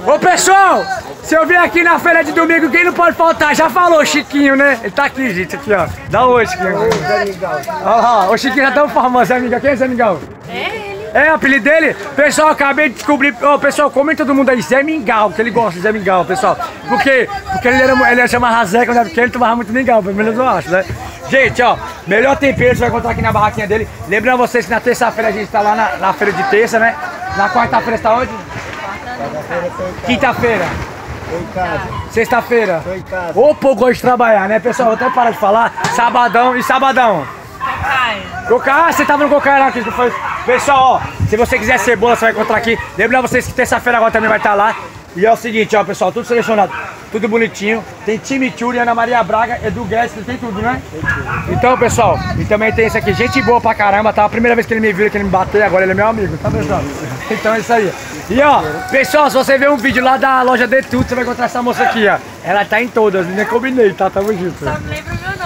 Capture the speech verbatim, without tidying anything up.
Ô pessoal, se eu vier aqui na feira de domingo, quem não pode faltar? Já falou, Chiquinho, né? Ele tá aqui, gente, aqui, ó. Dá um oi, Chiquinho. Ô, Zé Mingau. Olha lá, o Chiquinho já tão famoso, Zé Mingau. Quem é Zé Mingau? É ele. É o apelido dele? Pessoal, acabei de descobrir. Ô, oh, pessoal, comenta todo mundo aí, Zé Mingau, que ele gosta de Zé Mingau, pessoal. Por quê? Porque ele era, ele era chamado Zé, quando era pequeno, ele tomava muito mingau, pelo menos eu acho, né? Gente, ó, melhor tempero você vai encontrar aqui na barraquinha dele. Lembrando vocês que na terça-feira a gente tá lá na, na feira de terça, né? Na quarta-feira você tá onde? Quinta-feira. Tô em casa. Sexta-feira. Tô em casa. Ô, pô, gosto de trabalhar, né, pessoal? Vou até parar de falar. Sabadão e sabadão. Cocaia. Cocaia, ah, você tava no Cocaia lá, que foi. Pessoal, ó, se você quiser cebola, você vai encontrar aqui. Lembrando vocês que terça-feira agora também vai estar lá. E é o seguinte, ó, pessoal, tudo selecionado, tudo bonitinho. Tem chimichurri, Ana Maria Braga, Edu Guedes, tem tudo, né? Então, pessoal, e também tem esse aqui, gente boa pra caramba, tá? A primeira vez que ele me viu, que ele me bateu, agora ele é meu amigo, tá, pessoal? Então é isso aí. E ó, pessoal, se você ver um vídeo lá da loja de tudo, você vai encontrar essa moça aqui, ó. Ela tá em todas, nem combinei, tá? Tamo junto. Só me lembro o meu